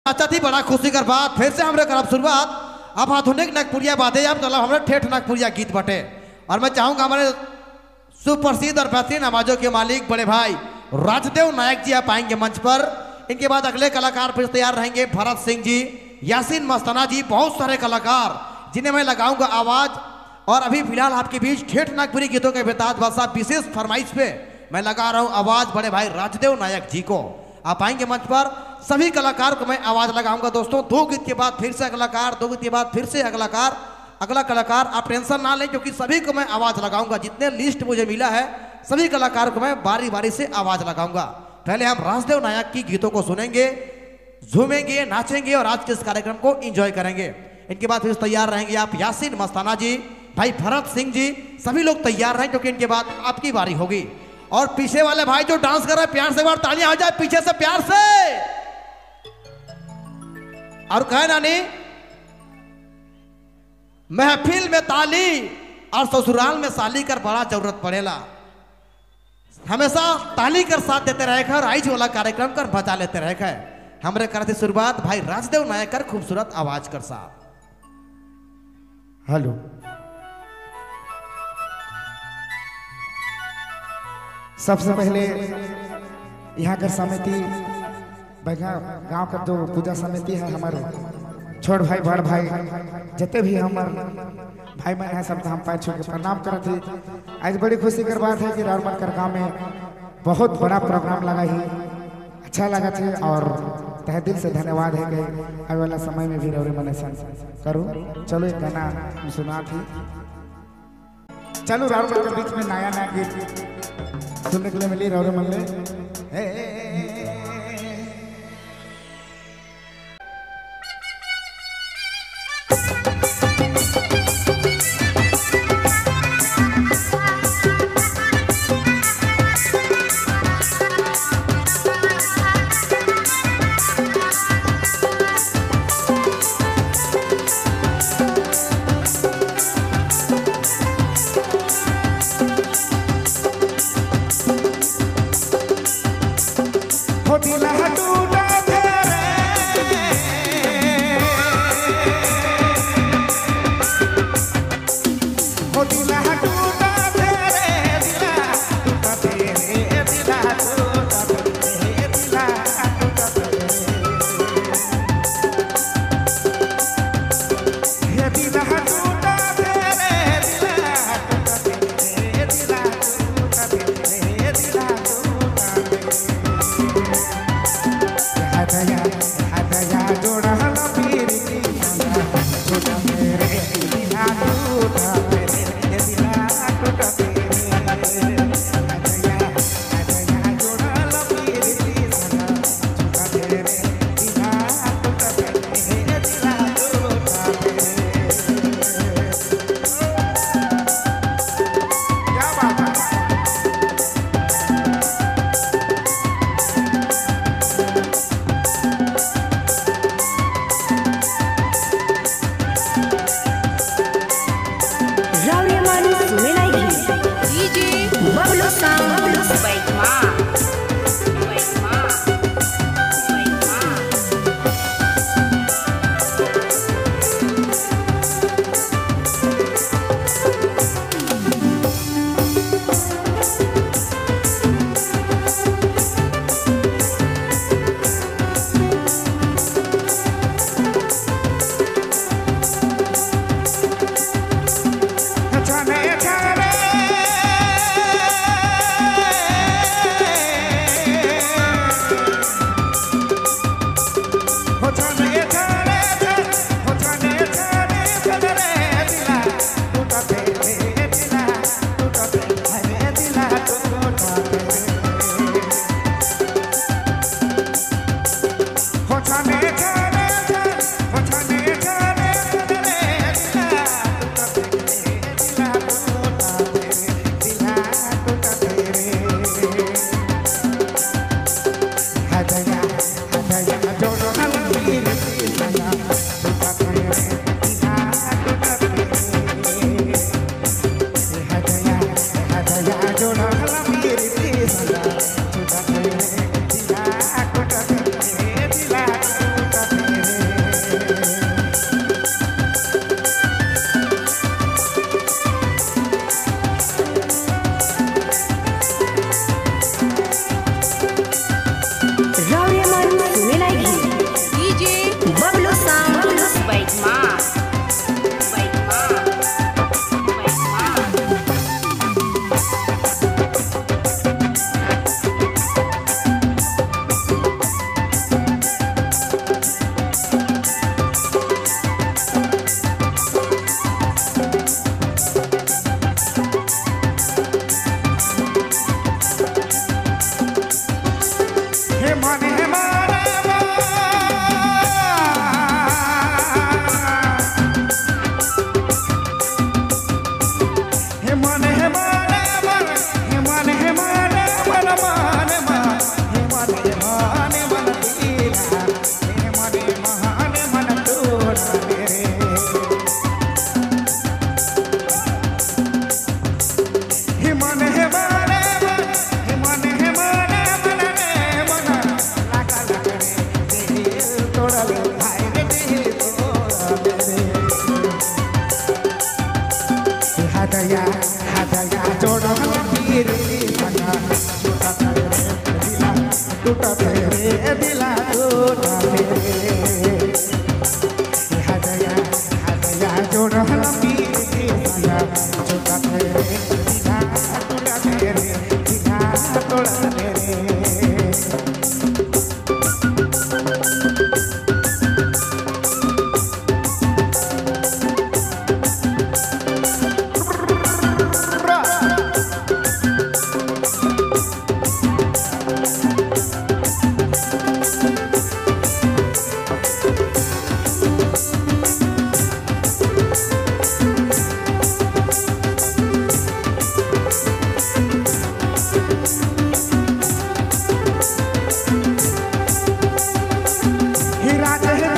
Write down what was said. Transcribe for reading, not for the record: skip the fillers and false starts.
अच्छा थी बड़ा खुशी कर बात फिर से हमरे करब शुरुआत। अब आधुनिक नागपुरिया बातें अब चला हमारे ठेठ नागपुरिया गीत बटे और मैं चाहूंगा हमारे सुप्रसिद्ध और बेहतरीन आवाजों के मालिक बड़े भाई राजदेव नायक जी आप आएंगे मंच पर। इनके बाद अगले कलाकार फिर तैयार रहेंगे भरत सिंह जी, यासीन मस्ताना जी, बहुत सारे कलाकार जिन्हें मैं लगाऊंगा आवाज। और अभी फिलहाल आपके बीच ठेठ नागपुरी गीतों के बेताज बादशाह विशेष फरमाइश पे मैं लगा रहा हूं आवाज बड़े भाई राजदेव नायक जी को। आप आएंगे मंच पर, सभी कलाकार को मैं आवाज लगाऊंगा दोस्तों। 2 गीत के बाद फिर से अगला कलाकार, 2 गीत के बाद फिर से अगला कलाकार। आप टेंशन ना लें क्योंकि सभी को मैं आवाज लगाऊंगा। जितने लिस्ट मुझे मिला है सभी कलाकार को मैं बारी बारी से आवाज लगाऊंगा। पहले हम राजदेव नायक की गीतों को सुनेंगे, झूमेंगे, नाचेंगे और आज के इस कार्यक्रम को एंजॉय करेंगे। इनके बाद फिर तैयार रहेंगे आप यासीन मस्ताना जी, भाई भरत सिंह जी, सभी लोग तैयार रहें क्योंकि इनके बाद आपकी बारी होगी। और पीछे वाले भाई जो डांस कर रहे हैं प्यार से एक बार तालियां आ जाए पीछे से प्यार से। और कहे नानी महफिल में ताली और ससुराल में साली कर बड़ा जरूरत पड़ेला। हमेशा ताली कर साथ देते रहेगा और आइज वाला कार्यक्रम कर बचा लेते रहेगा। हमरे करते शुरुआत भाई राजदेव नायक कर खूबसूरत आवाज कर साथ। हेलो, सबसे पहले यहाँ का समिति गांव का जो पूजा समिति है हमारे छोट भाई बड़ भाई जितने भी हमारे भाई बहन है सब हम पैर छू के प्रणाम करते हैं। आज बड़ी खुशी की बात है कि रावण कर गाँव में बहुत बड़ा प्रोग्राम लगा ही, अच्छा लगा थे और तहे दिल से धन्यवाद है कि आने वाला समय में भी रौरे मनेसन करूँ। चलो एक गाना हम सुना थी, चलो रावण के बीच में नया नया गीत सुनने के लिए मिली रौरे मन में। तोड़ा ले हाय रे दिल तोड़ा ले हादया जोड़ा पीर की सगा छोटा तेरे दिला टूटा तेरे दिला टूटा मेरे हादया जोड़ा पीर की सगा छोटा तेरे दिला टूटा तेरे दिला टूटा तेरे हीरा